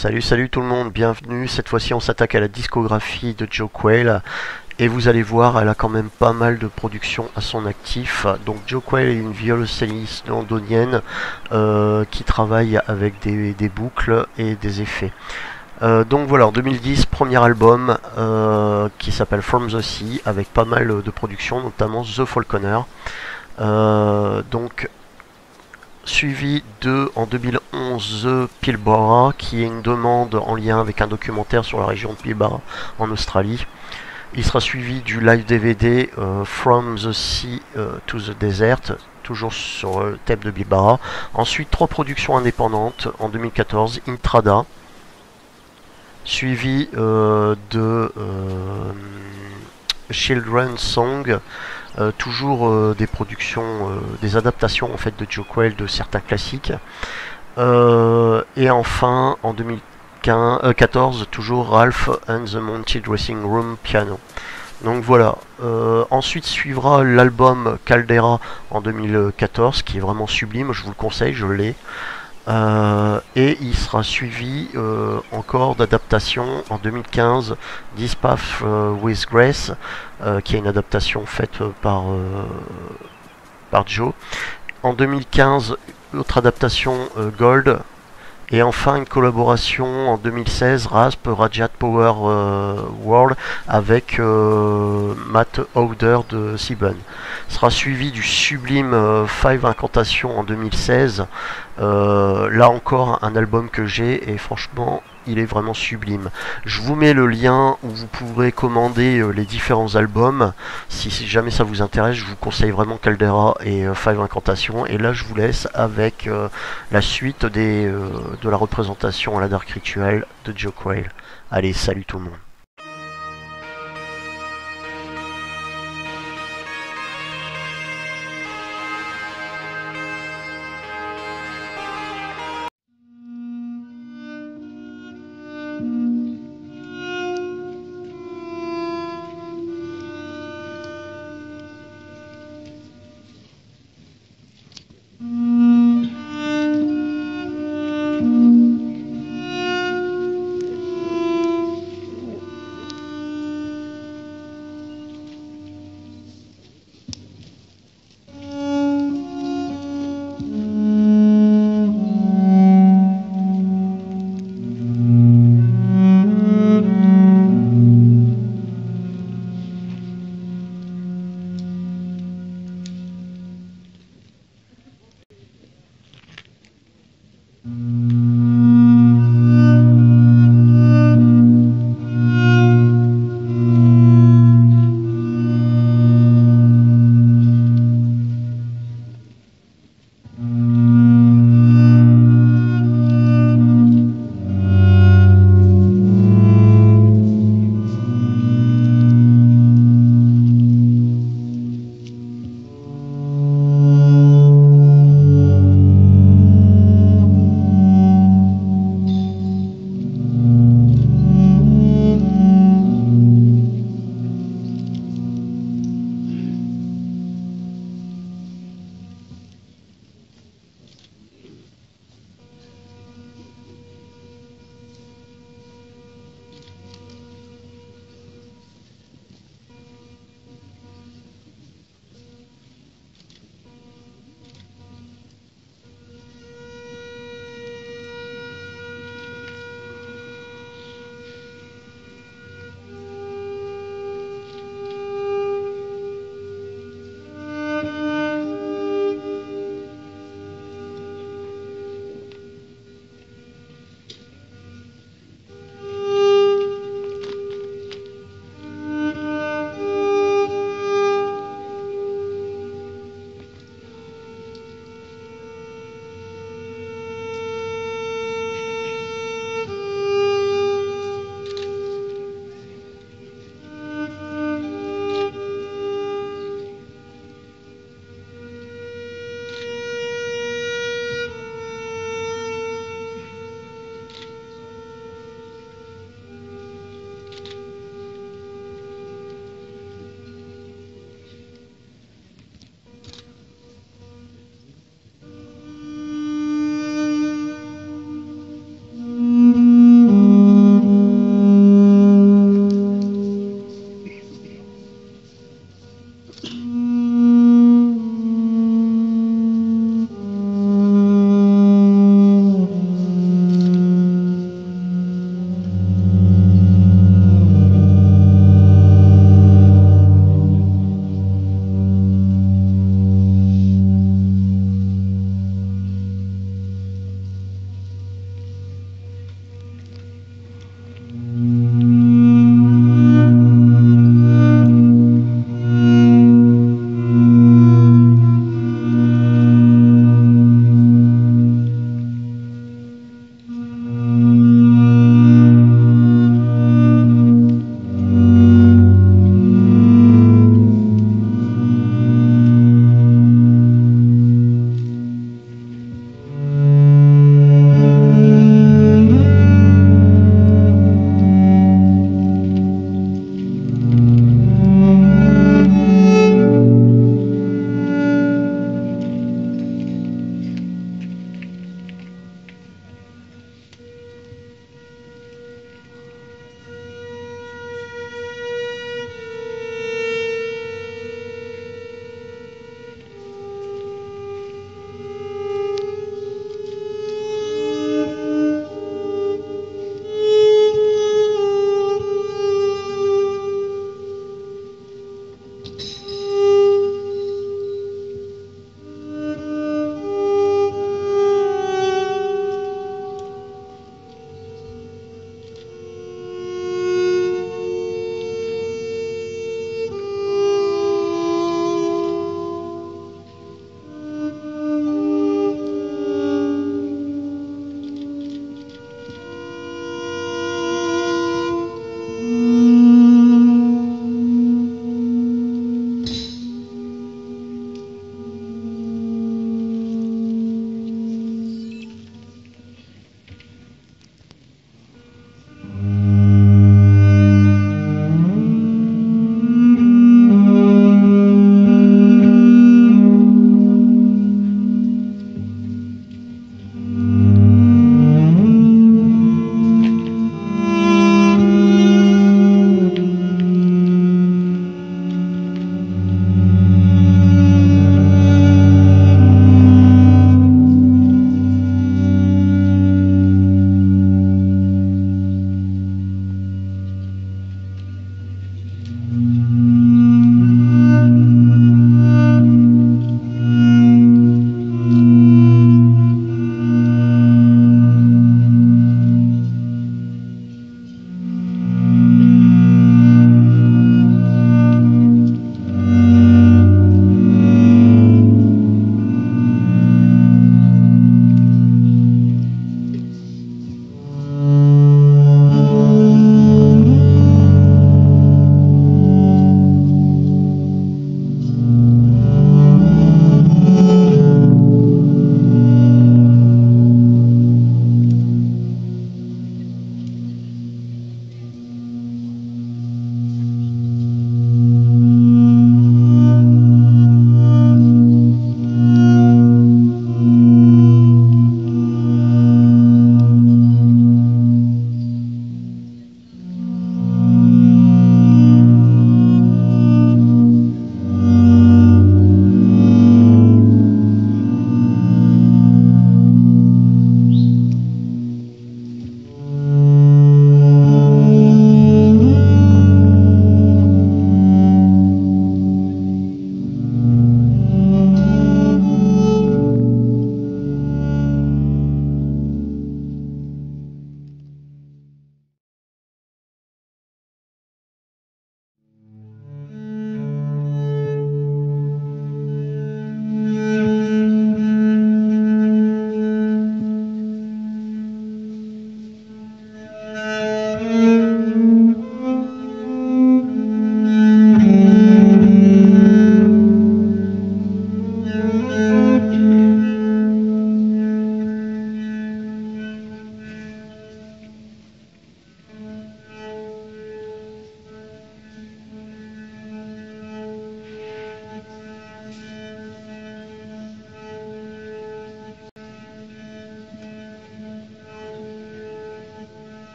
Salut tout le monde, bienvenue. Cette fois-ci, on s'attaque à la discographie de Joe Quail. Et vous allez voir, elle a quand même pas mal de productions à son actif. Donc Joe Quail est une violoncelliste londonienne qui travaille avec des boucles et des effets. Donc voilà, en 2010, premier album qui s'appelle From the Sea, avec pas mal de productions, notamment The Falconer. Donc suivi de, en 2011, The Pilbara, qui est une demande en lien avec un documentaire sur la région de Pilbara en Australie. Il sera suivi du live DVD From the Sea to the Desert, toujours sur le thème de Pilbara. Ensuite, trois productions indépendantes en 2014, Intrada, suivi de Children's Song, toujours des productions, des adaptations en fait de Joe Quail de certains classiques. Et enfin en 2014 toujours Ralph and the Monty Dressing Room Piano. Donc voilà, ensuite suivra l'album Caldera en 2014 qui est vraiment sublime, je vous le conseille, je l'ai. Et il sera suivi encore d'adaptation en 2015 This Path with Grace, qui est une adaptation faite par Joe. En 2015, autre adaptation Gold. Et enfin une collaboration en 2016 Rasp Rajat Power World avec Matt Howder de Seaburn. Sera suivi du sublime Five Incantations en 2016. Là encore un album que j'ai et franchement il est vraiment sublime. Je vous mets le lien où vous pourrez commander les différents albums. Si jamais ça vous intéresse, je vous conseille vraiment Caldera et Five Incantations. Et là je vous laisse avec la suite de la représentation à la Dark Ritual de Joe Quail. Allez, salut tout le monde.